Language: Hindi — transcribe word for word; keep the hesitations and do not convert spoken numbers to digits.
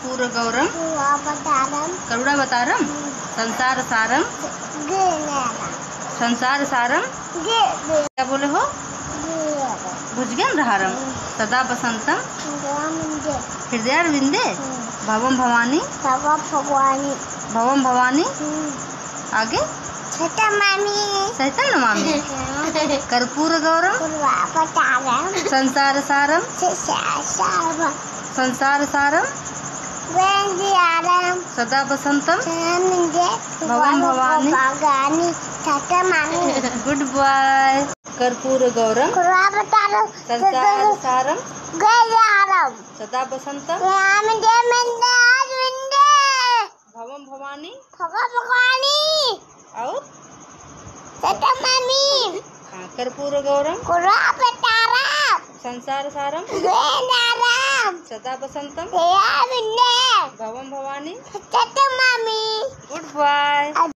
पूर्व गौरम करुणावतारम संसार सारम संसार सारम क्या बोले हो भुजगेंद्रहारम सदा बसंतम हृदयारविंदे भवम भवानी भवानी भवम भवानी आगे सहिता मामी सहिता नमामि कर्पूर गौरम संसार सारम संसार सारम सदा बसंतम भवम भवानी गुड बाय कर्पूर गौरम संसार सारम सदा बसंतम भवम भवानी और हाँ कर्पूर गौरम संसार सारम सदा बसंतम भवम भवानी गुड बाय।